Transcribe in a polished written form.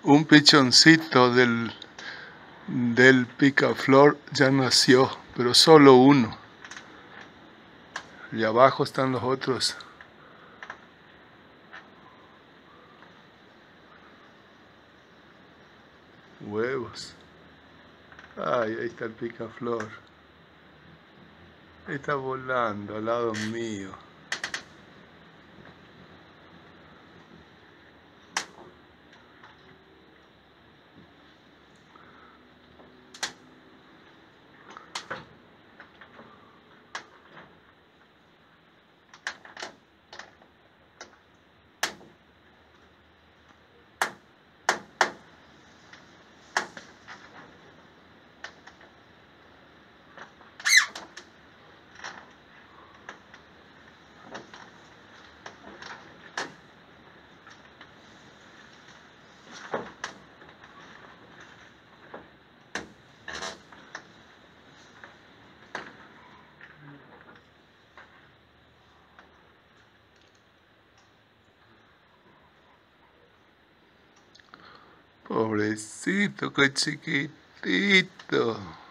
Un pichoncito del picaflor ya nació, pero solo uno. Y abajo están los otros. Huevos. Ay, ahí está el picaflor. Está volando al lado mío. Pobrecito, qué chiquitito.